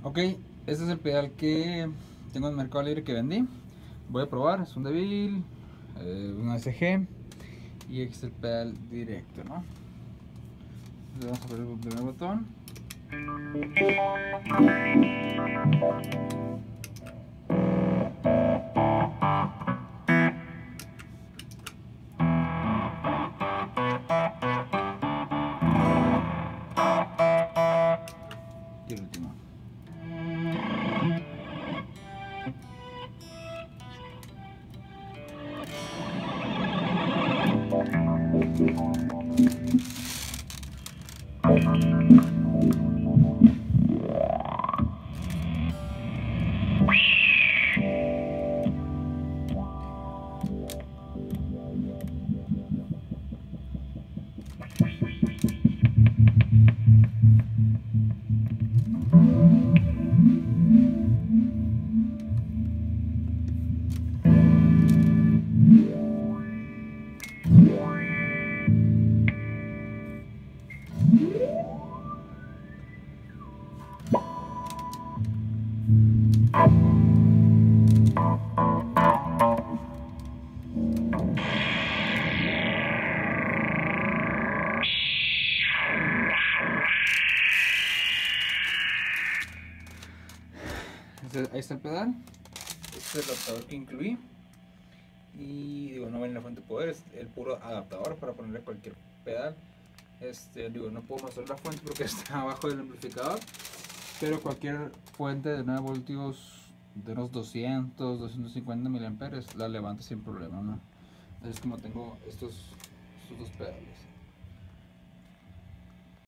Ok, este es el pedal que tengo en Mercado Libre que vendí. Voy a probar, es un débil, un ASG y este es el pedal directo, ¿no? Le vamos a poner el primer botón. Y el último. Ahí está el pedal. Este es el adaptador que incluí. Y digo, no viene la fuente de poder, es el puro adaptador para ponerle cualquier pedal. Digo, no puedo mostrar la fuente porque está abajo del amplificador, pero cualquier fuente de 9 voltios de unos 250 miliamperes la levanto sin problema, ¿no? Es como tengo estos dos pedales.